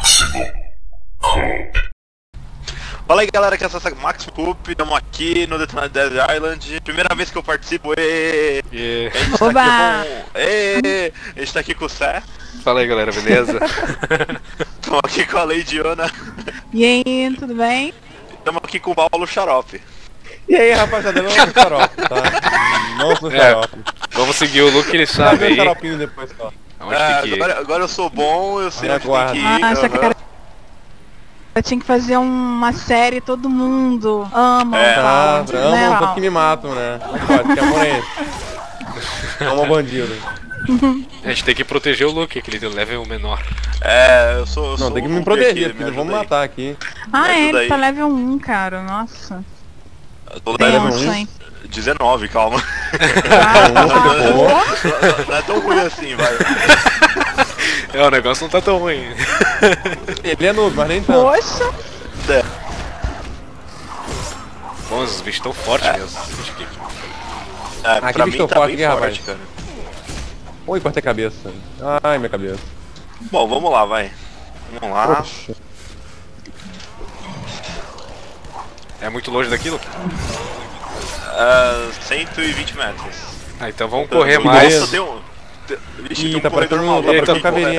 Fala aí galera, que é essa Max Coop, estamos aqui no Detonado Dead Island. Primeira vez que eu participo, a gente tá aqui com o Sé. Fala aí galera, beleza? Estamos aqui com a Lady Ana. E aí, tudo bem? Estamos aqui com o Paulo Xarope. E aí rapaziada, não sou xarope, tá? Não sou xarope. Vamos seguir o look que ele Vai sabe ver o aí. xaropinho depois só. Aonde tem que ir? Agora eu sou bom, eu sei Olha, onde tem que ir. Essa cara... Eu tinha que fazer uma série, todo mundo ama o Paulo, né, Amo Paulo? que me matam, né? Não pode, que amor é esse? Amo bandido. A gente tem que proteger o Luke, que ele tem level menor. Eu sou Não, tem que o me Luke proteger, aqui, filho. me Vamos ajuda aí. matar aqui. Ah, Me ajuda ele aí. tá level 1, cara, nossa. Eu tô level level Tenso, 1? hein? 19, calma. Não é tão ruim assim, vai. O negócio não tá tão ruim. Ele é noob, mas nem tanto. Poxa! Bom, os bichos tão fortes mesmo. Aqui Pra bicho mim tá forte, bem aqui, forte, rapaz. cara. Oi, cortei a cabeça. Ai, minha cabeça. Bom, vamos lá, vai. Vamos lá. Poxa. É muito longe daqui, Luke? 120 metros. Ah, então vamos correr Nossa, mais. Nossa, tem um... Vixe, Ih, tem um tá corredor parecendo- maluco tá aqui, parecendo caveirinha.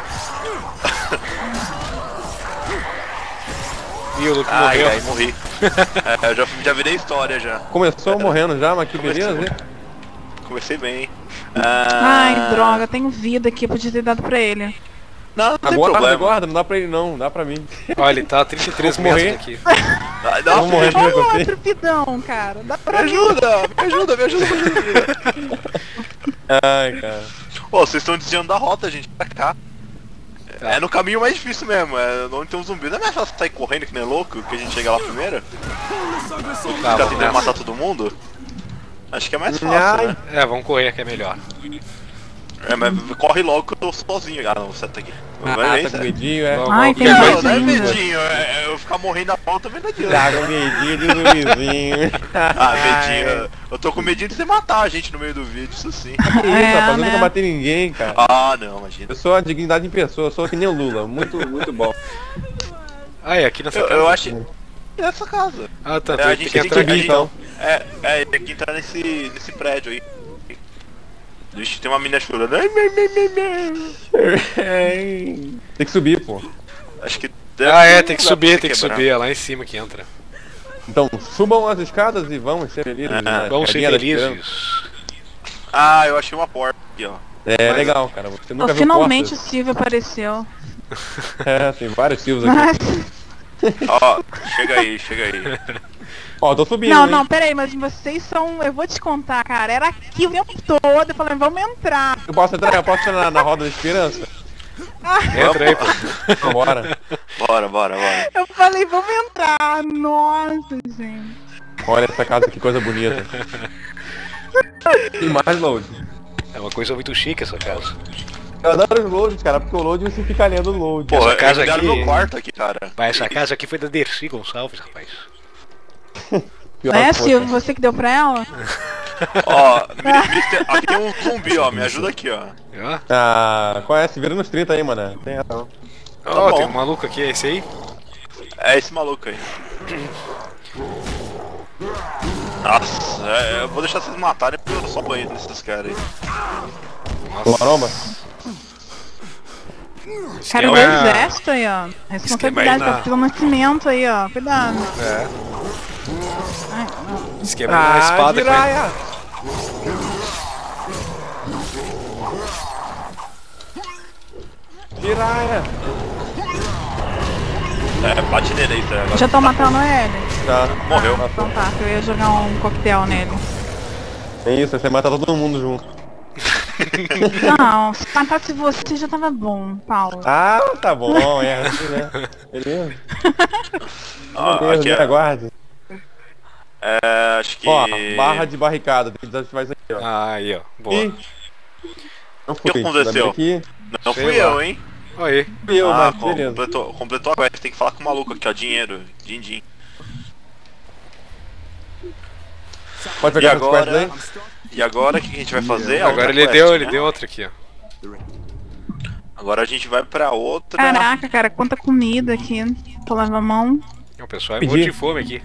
Ih, o Luke Ai, morreu. ai, morri. Eu já virei história já. Começou morrendo já, mas que Comecei. beleza, hein? Comecei bem. Ai, droga, tenho vida aqui, eu podia ter dado pra ele. Não, não tem Agora, problema. guarda, não dá pra ele não, dá pra mim. Olha, ele tá a 33 Vou morrer. metros daqui. Dá Vamos morrer me primeiro que você. Outro pidão, cara, dá pra mim. ajuda. Ai, cara. Ô, vocês estão desviando da rota, gente, pra cá. Tá. É no caminho mais difícil mesmo, é onde tem um zumbi. Não é mais fácil sair correndo que nem louco, que a gente chega lá primeiro? Tá, Ficar vamos tentando nessa. matar todo mundo? Acho que é mais Ai. fácil, né? É, vamos correr que é melhor. Mas corre logo que eu tô sozinho. Ah, não, você tá aqui. Ah, tá com medinho, é? Vamos, Ai, vamos, tem que mais Não, não é ainda. medinho, eu ficar morrendo na volta também não adianta. Tá com medinho de zumbizinho. Ah, medinho, eu tô com medinho de você matar a gente no meio do vídeo, isso sim. Que isso, rapaz, eu né? nunca matei ninguém, cara. Ah, não, imagina. Eu sou a dignidade em pessoa, eu sou que nem o Lula, muito bom. Ah, é aqui nessa casa. Eu acho... Nessa casa. Ah, tá, É, tem a que gente tem entrar que aqui ir, então. tem que entrar nesse prédio aí. Vixe, tem uma mina chorando. Tem que subir, pô. Acho que... Ah, é, tem que dá pra subir, você tem que quebrar. subir. É lá em cima que entra. Então, subam as escadas e vamos ser felizes. né? Vamos ser Carinha da esperança. felizes. Ah, eu achei uma porta aqui, ó. É Mas- legal, cara. Você Oh, nunca viu finalmente o portas? Silvio apareceu. É, tem vários Silvos aqui. Ó, chega aí. Ó, tô subindo, Não, hein? não, peraí, mas vocês são... Eu vou te contar, cara, era aqui o tempo todo, eu falei, vamos entrar. Eu posso entrar na roda da esperança? Entra aí, pô. Bora. Bora. Eu falei, vamos entrar. Nossa, gente. Olha essa casa, que coisa bonita. Tem mais load. É uma coisa muito chique essa casa. Eu adoro os loads, cara, porque o load você fica lendo o load. Porra, casa eles deram aqui- meu quarto aqui, cara. Mas essa casa aqui foi da Dercy Gonçalves, rapaz. Pior É, que foi. Silvio, você que deu pra ela? Ó, aqui tem um zumbi, ó. Me ajuda aqui, ó. Ó, Ah, qual é? Se vira nos 30 aí, mano. Tem razão. Ó, bom. tem um maluco aqui, é esse aí? É esse maluco aí. Nossa, eu vou deixar vocês matarem porque eu só banho desses caras aí. Nossa. Maromba? Cara do Esquema- exército aí, ó. Responsabilidade, na- tá pelo nascimento aí, ó. Cuidado. É, Ai, esquema na espada com ele. Jiraiya! Jiraiya! Bate nele aí, tá? já tô matando ele? Tá. Morreu. Então tá, eu ia jogar um coquetel nele. É isso, você mata todo mundo junto. Não, se matasse você já tava bom, Paulo. Ah, tá bom, é assim, né? Beleza. Ó, Beleza, aqui, me ó. aguarde. Acho que... Ó, barra de barricada, tem que desativar isso aqui, ó. Ah, aí, ó. Boa. Ih, não fui. que aconteceu? Ainda bem que Não Sei fui lá. eu, hein? Aí. fui eu, Ah, mas beleza. completou a quest. Tem que falar com o maluco aqui, ó. Dinheiro. Din-din. Pode E pegar essas quests agora... aí? E agora o que a gente vai fazer? A Agora outra ele quest, deu, né? ele deu outra aqui, ó. Agora a gente vai pra outra. Caraca, cara, quanta comida aqui. Tô lavando a mão. O pessoal é morto de fome aqui.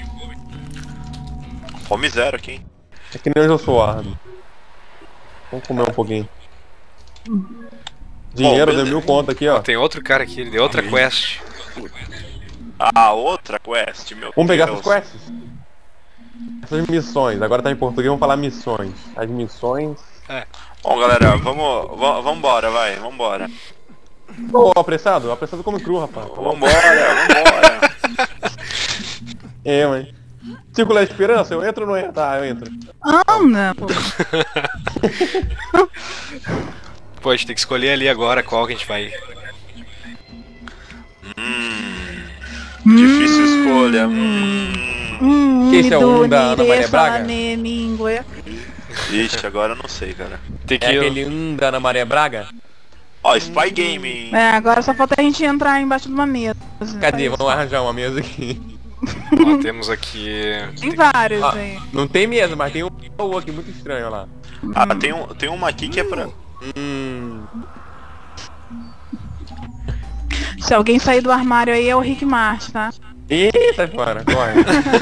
Fome zero aqui, hein? É que nem eu sou árabe. Vamos comer um pouquinho. Dinheiro, deu 1000 conto aqui, ó. Tem outro cara aqui, ele deu outra quest. Ah, outra quest, meu Vamos pegar Deus. essas quests? Essas missões, agora tá em português, vamos falar missões. As missões... Bom, galera, vambora, vai, vambora. Ô, apressado? Apressado come cru, rapaz. Vambora. Mãe. Círculo da Esperança, eu entro ou não entro? Tá, eu entro. Anda, pô. Pô, a gente tem que escolher ali agora qual que a gente vai. Difícil escolha. Esse é o da Ana Maria Braga? Ixi, agora eu não sei, cara. Tem que É aquele da Ana Maria Braga? Ó, Spy Gaming. É, agora só falta a gente entrar embaixo de uma mesa. Cadê? Vamos arranjar uma mesa aqui. Ó, temos aqui. Tem vários Ah, aí. não tem mesa, mas tem um aqui muito estranho lá. Ah, tem uma aqui que é pra... Se alguém sair do armário aí é o Rick Martin, tá? Eita, fora, corre.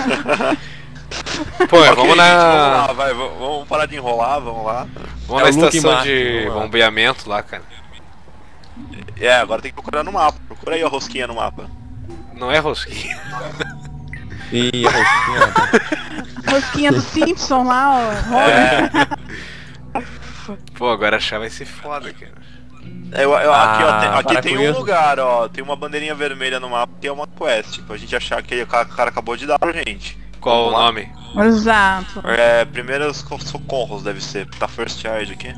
Pô, Ok, vamos gente, na. vamos lá, vai, vamos parar de enrolar, vamos lá. Vamos É na o Luke estação Martin, de vamos lá. bombeamento lá, cara. É, agora tem que procurar no mapa. Procura aí a rosquinha no mapa. Não é rosquinha. Ih, a rosquinha, rapaz. Rosquinha do Simpson lá, ó. Pô, agora achar vai ser foda, cara. Aqui para tem com um isso. lugar, ó. Tem uma bandeirinha vermelha no mapa que é uma quest. Pra gente achar que o cara acabou de dar pra gente. Qual Vamos o lá? nome? Exato. É, primeiros socorros deve ser. Tá First Aid aqui.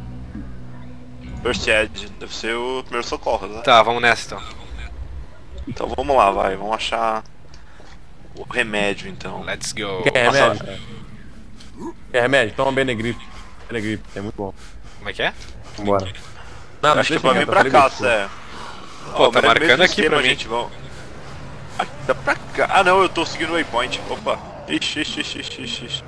First Aid, deve ser o primeiro socorro, né? Tá, vamos nessa então. Então vamos lá, vai. Vamos achar o remédio, então. Let's go. Quer remédio? Quer remédio? Toma Benegripe. Benegripe, é muito bom. Como é que é? Vambora. Nada, Acho que é pra vir pra cá, Sé. Pô, tá marcando aqui pra mim. Gente, vamos... Aqui, tá pra cá. Ah não, eu tô seguindo o waypoint. Opa. Ixi.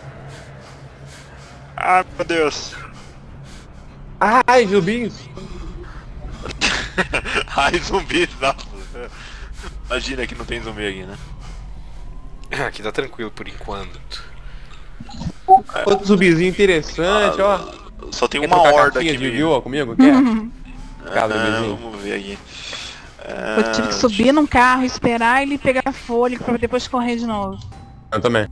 Ah, meu Deus. Ai, zumbis. Ai, zumbi, nossa. Imagina que não tem zumbi aqui, né? Aqui tá tranquilo por enquanto. Outro zumbizinho interessante, ó. Só tem Quer uma trocar horda cartinha aqui. de viu comigo? Quer? Cada zumbizinho. Vamos ver aqui. Eu tive que subir num carro, esperar ele pegar fôlego pra depois correr de novo. Eu também.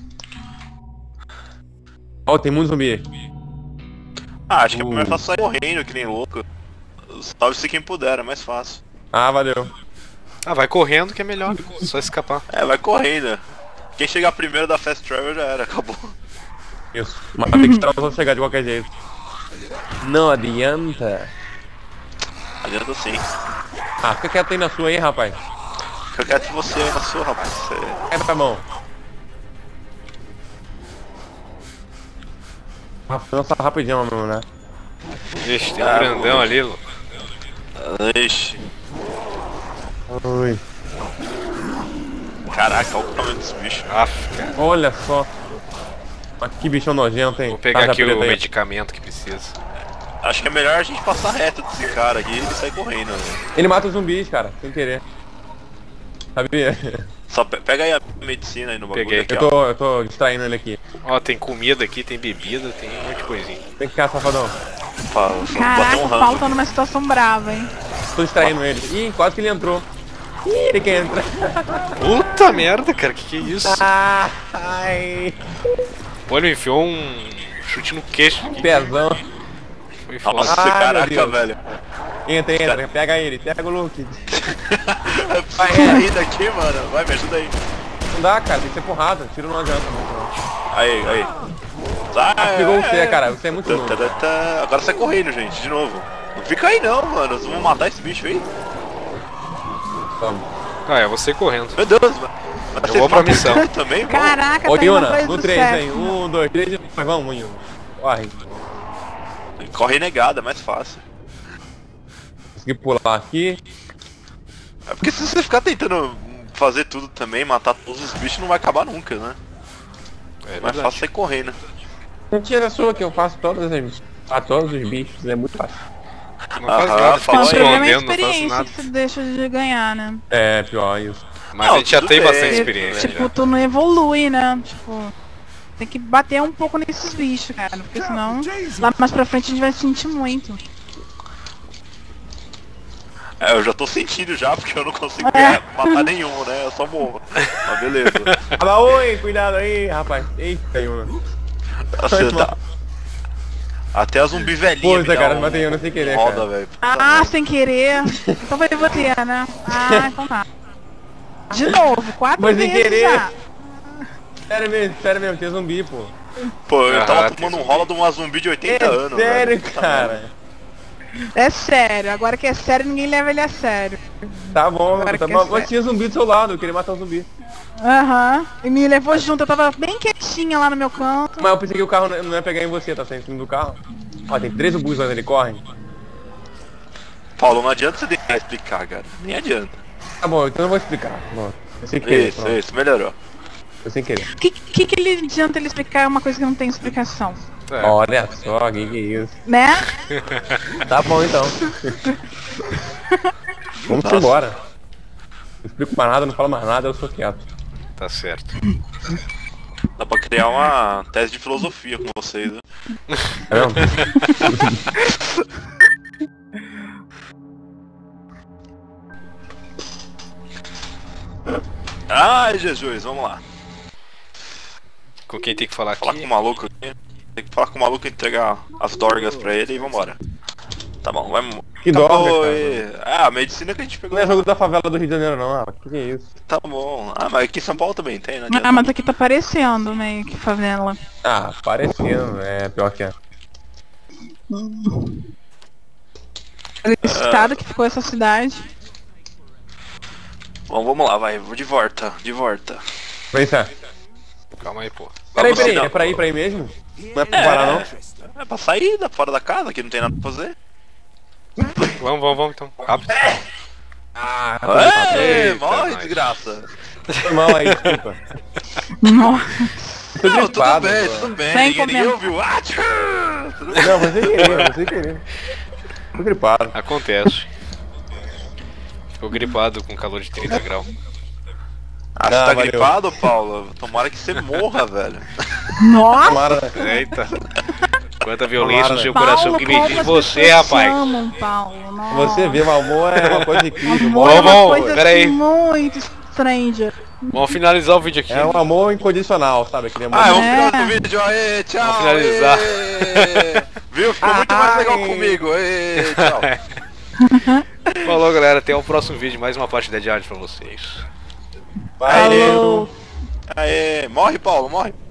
Ó, tem muito zumbi. Ah, acho que é mais fácil sair correndo que nem louco. Salve-se quem puder, é mais fácil. Ah, valeu. Ah, vai correndo que é melhor. Só escapar. É, vai correndo. Quem chegar primeiro da Fast Travel já era, acabou. Isso. Mas tem que esperar os outros chegar de qualquer jeito. Não adianta. Adianta sim. Ah, fica quieto aí na sua aí, rapaz. Fica quieto você aí na sua, rapaz. Você... Quebra a mão. Nossa, rapidinho, meu, né? Vixe, tem um grandão ali, Lu. Ixi. Ui. Caraca, olha o tamanho desse bicho. Aff, cara. Olha só. Mas que bichão nojento, hein? Vou pegar Tarja aqui preta o aí. medicamento que precisa. Acho que é melhor a gente passar reto desse cara aqui e ele sair correndo, né? Ele mata os zumbis, cara, sem querer. Sabia? Só pega aí a medicina aí no bagulho. Peguei. Aqui, Eu tô distraindo ele aqui. Ó, tem comida aqui, tem bebida, tem um monte de coisinha. Vem cá, safadão. Bater Caraca, um o rango. Paulo tá numa situação brava, hein? Tô distraindo ele. Ih, quase que ele entrou. Ih, ele quer entrar. Puta merda, cara, que é isso? Ai. Pô, ele enfiou um chute no queixo aqui. Pezão. Foi foda. Nossa, Ai, meu caraca, Deus. velho. Entra, pega ele, pega o Luke. Vai sair daqui, mano. Vai, me ajuda aí. Não dá, cara, tem que ser porrada. Tiro não adianta muito. Aí. Sai, Pegou você, cara, você é muito louco. Agora sai correndo, gente, de novo. Não fica aí não, mano. Vocês vão matar esse bicho aí. Vamos. Ah, é você correndo. Meu Deus, mano. Mas Eu vou pra matam missão. ele também, mano. Caraca, Ô, tá indo Yuna, atrás no do 3, Seth. hein? 1, 2, 3, mas vamos, Yuna. Corre. Corre negada, é mais fácil. Consegui pular aqui. É porque se você ficar tentando fazer tudo também, matar todos os bichos, não vai acabar nunca, né? É Mais verdade. fácil sair correndo. Mentira sua que eu faço todas as... a todos os bichos, é muito fácil. Não faz Aham, nada, fica falou Não, o aí. problema é a escondendo, não faz experiência nada. que você deixa de ganhar, né? É, pior isso. Mas Não, a gente já tudo tem bem. bastante experiência. Tipo, Já. tu não evolui, né? Tipo, tem que bater um pouco nesses bichos, cara. Porque senão, lá mais pra frente a gente vai sentir muito. É, eu já tô sentindo já, porque eu não consigo matar nenhum, né? Eu só morro. Mas beleza. Ah, oi, cuidado aí, rapaz. Eita, Yuna. Você tá... Até a zumbi velhinha Poxa, cara, matei eu não sem querer, roda, cara. velho. Ah, sem querer. Então foi você, né? Ah, então tá. De novo, 4 Mas sem vezes querer. já. Sério mesmo, tem zumbi, pô. Pô, eu tava Ah, tomando um tem rola de uma zumbi de 80 anos, sério, velho. cara. É sério, agora que é sério, ninguém leva ele a sério. Tá bom, Agora tá que é bom. sério. Mas tinha zumbi do seu lado, eu queria matar um zumbi. Aham. E me levou junto, eu tava bem quietinha lá no meu canto. Mas eu pensei que o carro não ia pegar em você, tá saindo em cima do carro. Ó, tem 3 zumbis onde ele corre. Paulo, não adianta você tentar explicar, cara. Nem adianta. Tá bom, então eu vou explicar. Bom, eu sem querer, Isso, pronto. isso, melhorou. Eu sem querer. Que ele adianta ele explicar uma coisa que não tem explicação? É. Olha só, que é isso. Né? Tá bom então. Vamos Nossa. embora. Não explico mais nada, não falo mais nada, eu sou quieto. Tá certo. Dá pra criar uma tese de filosofia com vocês, né? Tá vendo? Ai, Jesus, vamos lá. Com quem tem que falar Falar com aqui? o maluco aqui. Tem que falar com o maluco e entregar as dorgas pra ele e vambora. Tá bom, vai. Que Acabou dorga, e... Ah, a medicina que a gente pegou. Não é jogo da favela do Rio de Janeiro não, rapaz. Que é isso? Tá bom. Ah, mas aqui em São Paulo também tem, né? Adianta. Ah, mas aqui tá parecendo meio que favela. Ah, parecendo, é pior que é. O estado que ficou essa cidade. Bom, vamos lá, vai. Vou de volta, de volta. Vai ser. Calma aí, pô. Peraí, Vamos é não. pra ir mesmo? Não é pra parar não? É pra sair fora da casa, que não tem nada pra fazer. Vamos então. Rápido. Ah, Ei, Eita, morre, nós. desgraça. foi mal aí, desculpa. Nossa. Tô Não, gripado, tudo bem, pô. tudo bem. Sem Ninguém comentar. ouviu. Ah, tchau. Tudo bem. Não, foi sem querer, foi sem querer. Tô gripado. Acontece. Ficou gripado com calor de 30 graus. Ah, você Ah, tá valeu. gripado, Paulo? Tomara que você morra, velho. Nossa. Tomara. Eita. Quanta violência Tomara, no seu né? coração Paulo, que como me diz as você, pessoas te rapaz. amam, Paulo. Nossa. Você vê, o amor é uma coisa incrível. Amor é uma Vamos, coisa pera aí. assim, muito stranger. Vamos finalizar o vídeo aqui. É um amor incondicional, sabe? Aquele amor. Ah, vamos É. finalizar o vídeo. Aê, tchau. Vamos finalizar. Aê. Viu? Ficou muito mais legal comigo. Aê, tchau. Falou, galera. Até o próximo vídeo. Mais uma partida de arte pra vocês. Valeu. Falou. Aê, morre, Paulo, morre.